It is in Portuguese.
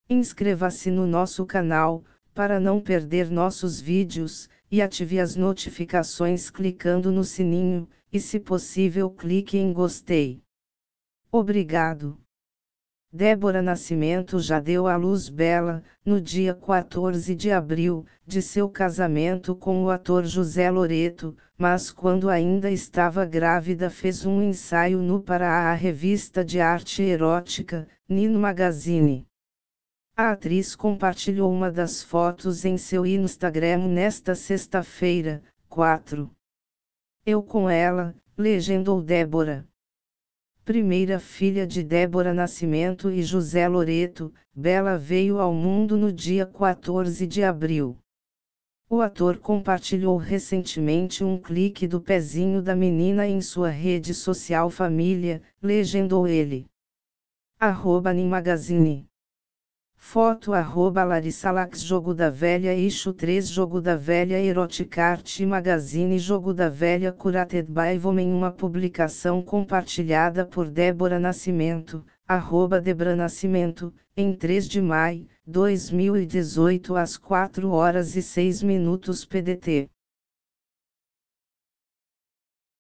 Inscreva-se no nosso canal, para não perder nossos vídeos, e ative as notificações clicando no sininho, e se possível clique em gostei. Obrigado. Débora Nascimento já deu à luz Bela, no dia 14 de abril, de seu casamento com o ator José Loreto, mas quando ainda estava grávida fez um ensaio nu para a revista de arte erótica, Nino Magazine. A atriz compartilhou uma das fotos em seu Instagram nesta sexta-feira, 4. Eu com ela, legendou Débora. Primeira filha de Débora Nascimento e José Loreto, Bela veio ao mundo no dia 14 de abril. O ator compartilhou recentemente um clique do pezinho da menina em sua rede social família, legendou ele. @Nimagazine. Foto @LarissaLax Jogo da Velha Eixo 3 Jogo da Velha Eroticart Magazine Jogo da Velha Curated by Women. Uma publicação compartilhada por Débora Nascimento, @DebraNascimento, em 3 de maio, 2018 às 4h06 PDT.